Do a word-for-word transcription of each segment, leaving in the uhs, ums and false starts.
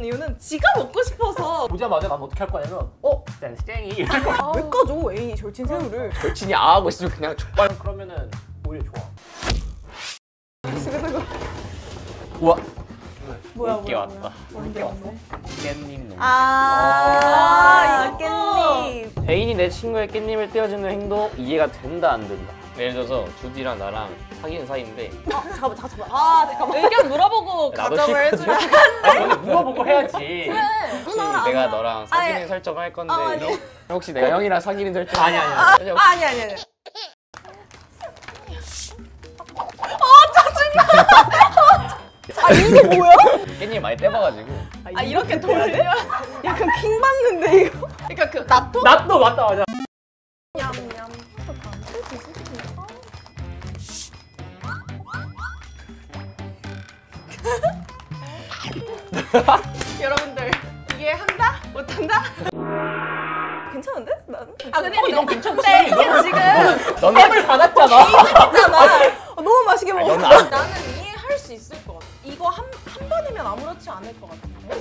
이유는 지가 먹고 싶어서. 보자마자 난 어떻게 할 거냐면 어? 쌩쌩이 이럴 거야. 아, 왜 까줘 애인이 절친 새우를. 절친이 아 하고 있으면 그냥 족발. 그러면은 오히려 좋아. 집에 들고. 우와. 뭐야 올게 뭐야. 왔다. 올게 왔네. 깻잎 농. 아, 이거 깻잎. 애인이 내 친구의 깻잎을 떼어주는 행동 이해가 된다 안 된다. 예를 들어서 주디랑 나랑 사귀는 사이인데. 아 잠깐만 잠깐만. 아 잠깐만. 의견 물어보고 나도 가정을 싫거든. 해주면. 아니 근데 물어보고 해야지. 혹시 내가 너랑 사귀는 아니, 설정을 할 건데 아, 아니. 혹시 내가 형이랑 사귀는 설정? 아니 아니. 아 아니. 아니 아니 아니. 아 이게 뭐야? 깻잎 많이 떼봐가지고. 아 이렇게 돌려? 약간 킹 받는데 이거. 그러니까 그 나토? 나도 맞다 맞아. 냠냠. 여러분들 이게 한다? 못한다? 괜찮은데? 나는? 아 근데 어, 이건 괜찮지. 근데 이게 지금 너는 앱을 받았잖아. 했잖아. 어, 너무 맛있게 먹었어. 너는 안- 나는 이해할 수 있을 것 같아. 이거 한, 한 번이면 아무렇지 않을 것 같은데?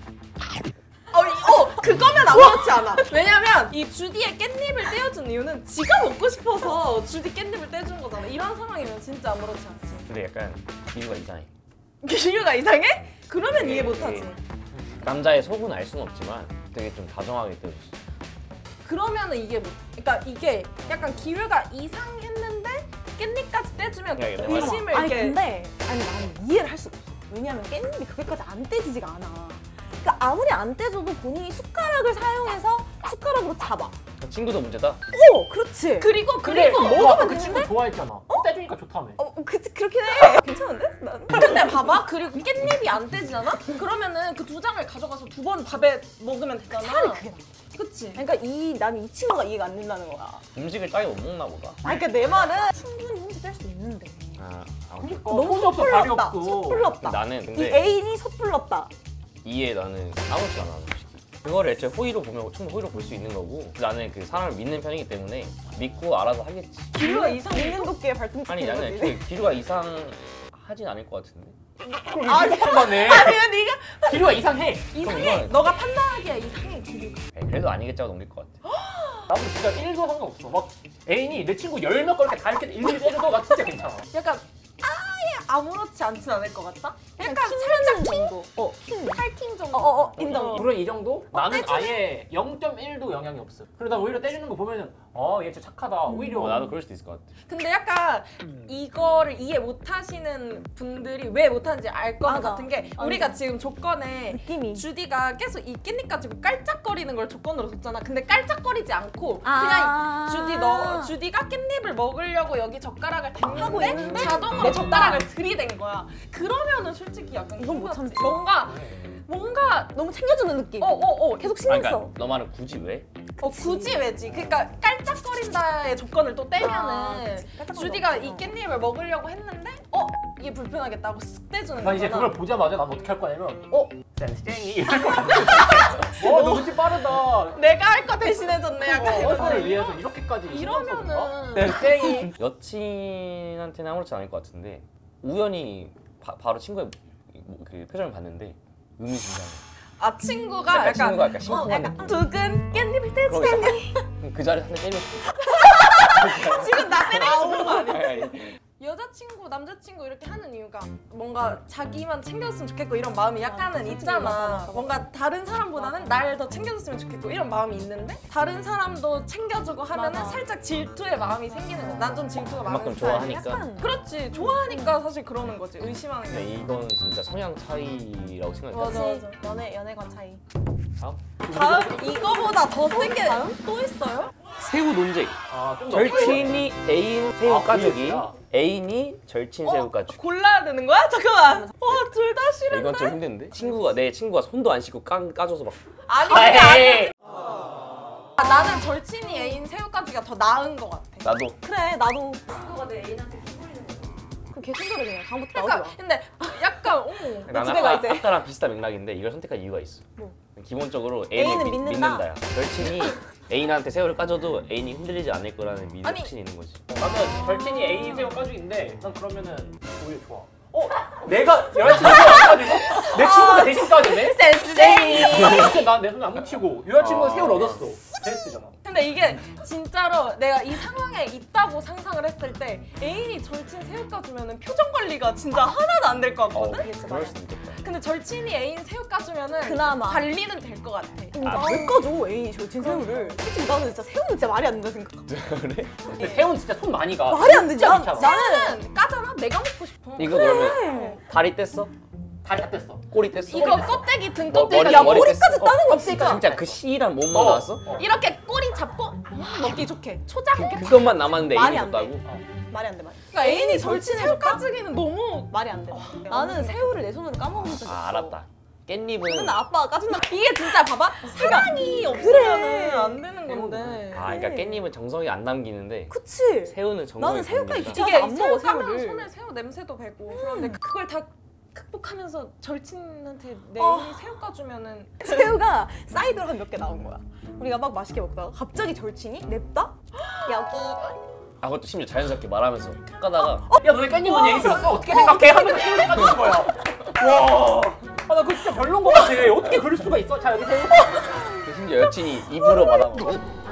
어, 이- 어, 그거면 아무렇지 않아. 왜냐면 이 주디의 깻잎을 떼어준 이유는 지가 먹고 싶어서 주디 깻잎을 떼준 거잖아. 이런 상황이면 진짜 아무렇지 않지. 근데 약간 이유가 이상해. 이유가 이상해? 그러면 이해 네, 못하지. 네. 남자의 속은 알 수는 없지만 되게 좀 다정하게 떼어줬어. 그러면은 이게 뭐, 그러니까 이게 약간 기류가 이상했는데 깻잎까지 떼주면 야, 이거 내 의심을 아니 이렇게. 근데 아니 나는 이해를 할 수가 없어. 왜냐면 깻잎이 그렇게까지 안 떼지지가 않아. 그러니까 아무리 안 떼줘도 본인이 숟가락을 사용해서 숟가락으로 잡아. 친구도 문제다. 오, 그렇지. 그리고 근데 그리고 너 먹으면 아까 그 친구 되는데? 좋아했잖아. 떼주니까 좋다며. 어, 그치 그렇긴 해. 괜찮은데? 난. 근데 봐봐. 그리고 깻잎이 안 떼지잖아? 그러면은 그 두 장을 가져가서 두 번 밥에 먹으면 되잖아. 차라리 그게 나. 그치? 그러니까 이 나는 이 친구가 이해가 안 된다는 거야. 음식을 짜게 못 먹나 보다. 아니 그러니까 내 말은 충분히 혼자 뗄 수 있는데. 아, 아 그러니까 너무 손이 없어 발이 섣불렀다. 없어. 섣불렀다. 나는 이 근데 애인이 섣불렀다. 이해 나는 아무렇지 않아 솔직히. 그거를 애초에 호의로 보면 충분히 호의로 볼 수 있는 거고 나는 그 사람을 믿는 편이기 때문에 믿고 알아서 하겠지. 기류가 이상. 믿는 도끼에 발등 아니 찍히는 나는 거지. 애초에 기류가 이상하진 않을 것 같은데. 그럼 이렇게 판단해. 아니야 네가 기류가 이상해. 이상해. 이거는- 너가 판단하기에 이상해 기류가. 에이, 그래도 아니겠지 하고 넘길 것 같아. 나도 진짜 일도 상관없어. 막 애인이 내 친구 열 명 그렇게 다 이렇게 일일이 떼줘도 나 진짜 괜찮아. 약간 아예 아무렇지 않진 않을 것 같다? 약간 살짝 정도. 어. 살팅 정도. 어어 어, 인정. 물론 이 정도? 나는 떼주네? 아예 영 점 일도 영향이 없어. 그러다 오히려 떼주는 거 보면은 어얘 진짜 착하다. 오히려 어, 나도 그럴 수도 있을 것 같아. 근데 약간 이거를 이해 못 하시는 분들이 왜 못하는지 알 것 맞아. 같은 게 맞아. 우리가 지금 조건에 느낌이. 주디가 계속 이 깻잎 가지고 깔짝거리는 걸 조건으로 줬잖아. 근데 깔짝거리지 않고 아. 그냥 주디 너 주디가 깻잎을 먹으려고 여기 젓가락을 하고 댔는데 있는데 자동으로 냅다. 젓가락을 들이댄 거야. 그러면은 솔직히 약간 이건 못 힘들었지. 참지. 뭔가 뭔가 너무 챙겨주는 느낌. 어어어 계속 아, 신경 그러니까 써. 너 말은 굳이 왜? 어, 굳이 왜지? 그러니까 깔짝거린다의 조건을 또 떼면은 아, 그치. 깔짝거린다 주디가 이 없어. 깻잎을 먹으려고 했는데 어? 이게 불편하겠다고 쓱 떼주는 난 이제 거잖아. 그걸 보자마자 난 어떻게 할 거냐면 어? 쌩쌩이 이럴 거야. 와 너무 빠르다. 내가 할 거 대신해줬네 약간 어, 서로를 이러면은. 위해서 이렇게까지 신경 써볼까? 이러면은 쌩쌩이. 여친한테는 아무렇지 않을 것 같은데 우연히 바, 바로 친구의 그 표정을 봤는데 의미심장해. 아 친구가 약간 약간, 친구가 약간 어, 심쿵하는 약간 느낌. 두근 깻잎을 떼주는 그럼 그 자리에서 한 대 때리고 싶어. 지금 나 때리고 싶은 거 아니야? 아니, 아니. 여자친구, 남자친구 이렇게 하는 이유가 뭔가 자기만 챙겨줬으면 좋겠고 이런 마음이 약간은 있잖아. 맞아, 맞아, 맞아. 뭔가 다른 사람보다는 날 더 챙겨줬으면 좋겠고 이런 마음이 있는데 다른 사람도 챙겨주고 하면은 맞아. 살짝 질투의 마음이 생기는 거야. 난 좀 질투가 많은 그만큼 스타일이야. 좋아하니까. 그렇지. 좋아하니까 사실 그러는 거지. 의심하는 근데 게. 이건 진짜 성향 차이라고 생각해. 맞아, 그치. 맞아. 연애 연애관 차이. 다음 다음 이거보다 더 세게 또 있어요? 새우 논쟁. 아좀 더. 절친이 애인 새우 아, 가족이 그랬구나. 애인이 절친 새우 가족. 골라야 되는 거야? 잠깐만. 와, 둘 다 싫은데? 이건 좀 힘든데? 친구가 내 친구가 손도 안 씻고 까, 까줘서 막 아니, 그게 아니. 에이. 아, 나는 절친이 애인 새우가지가 더 나은 것 같아. 나도 그래 나도. 친구가 내 애인한테 끼부리는 거. 그럼 개순서래 그냥 다음부터 그러니까 나오지 마. 근데 약간 어머. 나는 집에 가, 아까, 이제. 아까랑 비슷한 맥락인데 이걸 선택한 이유가 있어. 뭐? 기본적으로 애인을 애인은 믿, 믿는다? 믿는다야. 절친이 애인한테 새우를 까줘도 애인이 흔들리지 않을 거라는 믿음 아니. 확신이 있는 거지. 나는 절친이 애인 새우 가족인데 난 그러면은 오히려 좋아. 어? 내가 여자친구 안 가지고 내 친구가 대신 까주네? 센스쟁이. 난내 손 안 묻히고 여자친구는 새우를 얻었어. 베스트잖아. 근데 이게 진짜로 내가 이 상황에 있다고 상상을 했을 때 애인이 절친 새우 까주면은 표정 관리가 진짜 하나도 안 될 것 어, 같거든? 그럴 수도 있겠다. 근데 절친이 애인 새우 까주면은 그나마. 관리는 될 것 같아. 진짜 왜 까줘 애인이 절친 새우를. 솔직히 나는 진짜 새우는 진짜 말이 안 된다 생각해. 그래? 근데 새우는 진짜 손 많이 가. 말이 안 되지. 진짜 난- 귀찮아. 나는 까잖아? 내가 먹고 싶어. 이거 그러면 다리 뗐어? 다리 다 뗐어. 꼬리 뗐어? 이거 껍데기 등 뭐, 껍데기가 머리, 야, 머리 꼬리까지 뗐어? 따는 거 어, 진짜. 진짜 그 C란 몸만 어. 나왔어? 어. 이렇게 꼬리 잡고 음, 먹기 좋게 초장 이렇게 탁. 그것만 남았는데 말이 애인이 안 돼. 줬다고? 말이 안 돼 말이. 그러니까 애인이 절친 절친 새우 해줄까? 까주기는 너무 말이 안 돼. 나는 새우를 내 손으로 까먹은 적이 없어. 아 알았다. 깻잎은 근데 아빠가 까준다. 이게 진짜 봐봐 사랑이 없으면은 안 되는 건데. 아 그러니까 깻잎은 정성이 안 남기는데 그치. 새우는 정성이 나는 새우까지 담긴다. 귀찮아. 이게 안 먹어, 새우 까면 새우를. 손에 새우 냄새도 배고 그런데 그걸 다 극복하면서 절친한테 내 어. 애인이 새우 까주면은 새우가 사이드로 한 몇 개 나온 거야. 우리가 막 맛있게 먹다가 갑자기 절친이 냅다 여기. 아 그것도 심지어 자연스럽게 말하면서 까다가 야 너네 깻잎은 얘기 들었어? 어떻게 생각해? 하면서 새우를 까주는 거야. 와. 아 나 그거 진짜 별론 거 같아. 어떻게 그럴 수가 있어? 자 여기 새우. 그 심지어 여친이 입으로 받아먹어.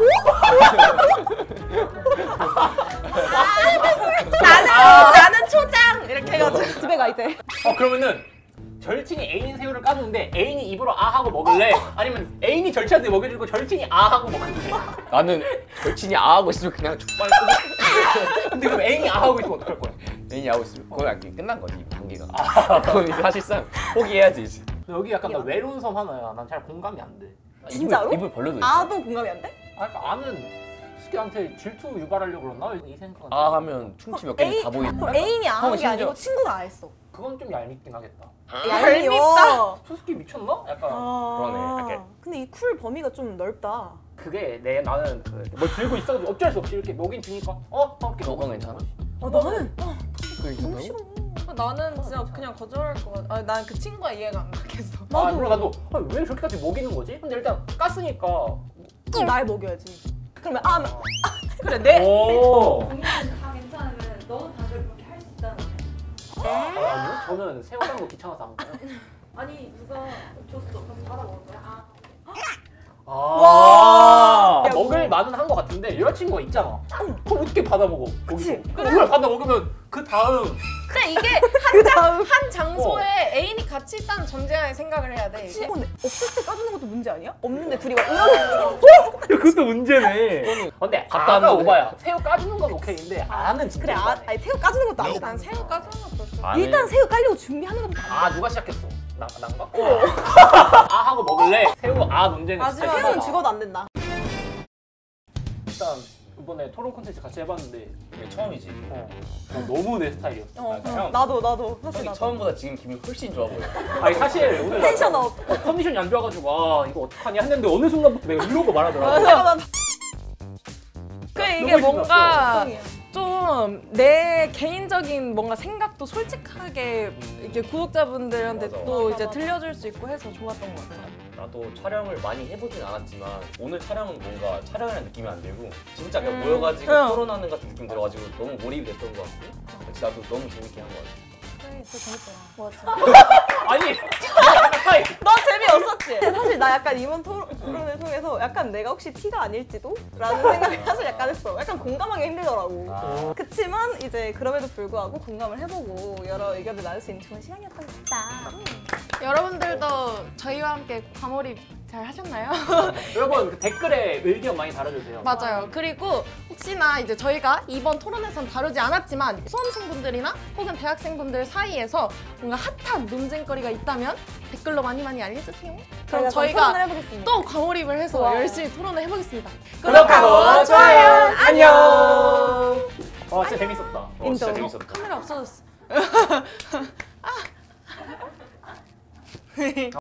나는 나는 초장 이렇게 해가지고 집에 가 이제. 어 그러면은 절친이 애인 새우를 까주는데 애인이 입으로 아 하고 먹을래? 아니면 애인이 절친한테 먹여주고 절친이 아 하고 먹을래? 나는 여친이 아 하고 있으면 그냥 족발 끄고 근데 그럼 애인이 아 하고 있으면 어떡할 거야? 애인이 하고 있으면 그건 그냥 끝난 거지 이 단계가. 그건 이제 사실상 포기해야지 이제. 여기 약간 나 외로운 섬 하나야. 난 잘 공감이 안 돼. 진짜로? 입을, 입을 벌려도 있어. 아도 공감이 안 돼? 아 그러니까 아는 스키한테 질투 유발하려고 그러나? 이 생각은 아 하면 충치 몇 개는 다 보이는 그럼 거야? 애인이 안 한 형은 게 아니고 심지어- 친구가 안 했어. 그건 좀 얄밉긴 하겠다. 얄밉다. 투스키 미쳤나? 약간 그러네, 약간. 근데 이 쿨 범위가 좀 넓다. 그게 내 나는 그 뭘 들고 있어도 어쩔 수 없이 이렇게 먹인 주니까 어? 어 이렇게 너가 먹어. 괜찮아? 아 나는 그게 너무 괜찮다고? 싫어. 나는 진짜 그냥 거절할 것 같아. 아, 난 그 친구가 이해가 안 가겠어. 아 나도. 그래 나도 아, 왜 저렇게까지 먹이는 거지? 근데 일단 깠으니까 그럼 날 먹여야지. 그러면 아 나- 그래 내 오 본인은 다 괜찮으면 너도 다들 그렇게 할 수 있다는 거야. 아니요 저는 새우 까는 거 귀찮아서 안 가요. 아니 누가 줬어. 그럼 받아 먹을 거야? 아. 아 와. 먹을 만은 한 거 같은데 여자친구가 있잖아. 그럼 어떻게 받아 먹어? 그치. 그럼 이걸 받아 먹으면 그 다음 근데 이게 그 다음 한 장소에 애인이 같이 있다는 전제하에 생각을 해야 돼. 이게. 친구 없을 때 까주는 것도 문제 아니야? 없는데 둘이 막 이러고 그것도 문제네. 근데 갔다 아가 왔는데. 오바야. 새우 까주는 건 오케이인데 아는 진짜 그래 아, 오바네. 아니 새우 까주는 것도 안 돼. 난 새우 까주는 것도 없어. 안 해. 일단 새우 깔리고 준비하는 것도 안 돼. 아 누가 시작했어? 나 난가? 아 하고 먹을래? 새우 아 논쟁은 진짜 마지막에 새우는 심하다. 죽어도 안 된다. 일단 이번에 토론 콘텐츠 같이 해봤는데 이게 처음이지. 어, 난 너무 내 스타일이었어. 어, 맞아, 어, 형. 나도 나도 사실 형이 나도. 처음보다 지금 기분이 훨씬 좋아 보여. 아니 사실 오늘 텐션 업. 어, 컨디션이 안 좋아가지고 아 이거 어떡하냐 했는데 어느 순간부터 내가 이러고 말하더라고. 맞아. 그 이게 너무 뭔가 신났어. 좀 내 개인적인 뭔가 생각도 솔직하게 이렇게 구독자분들한테 맞아. 또 맞아, 이제 맞아. 들려줄 수 있고 해서 좋았던 것 같아. 나도 촬영을 많이 해보진 않았지만 오늘 촬영은 뭔가 촬영이라는 느낌이 안 들고 진짜 그냥 음. 모여가지고 응. 토론하는 같은 느낌 들어가지고 너무 몰입이 됐던 것 같고 그래서 나도 너무 재밌게 한 것 같아. 그래, 진짜 재밌더라. 맞아. 아니 타이. 너 재미없었지? 근데 사실 나 약간 이번 토- 토론을 통해서 약간 내가 혹시 티가 아닐지도? 라는 생각을 사실 약간 했어. 약간 공감하기 힘들더라고. 아. 그치만 이제 그럼에도 불구하고 공감을 해보고 여러 의견을 나눌 수 있는 좋은 시간이었던 것 같다. 여러분들도 저희와 함께 과몰입 잘 하셨나요? 여러분 그 댓글에 의견 많이 달아주세요. 맞아요. 그리고 혹시나 이제 저희가 이번 토론에선 다루지 않았지만 수험생분들이나 혹은 대학생분들 사이에서 뭔가 핫한 논쟁거리가 있다면 댓글로 많이 많이 알려주세요. 그럼 좀 저희가 토론을 해보겠습니다. 또 과몰입을 해서 좋아요. 열심히 토론을 해보겠습니다. 구독하고 좋아요. 안녕. 와 진짜 재밌었다. 어, 진짜 인정. 재밌었다. 카메라 없어졌어.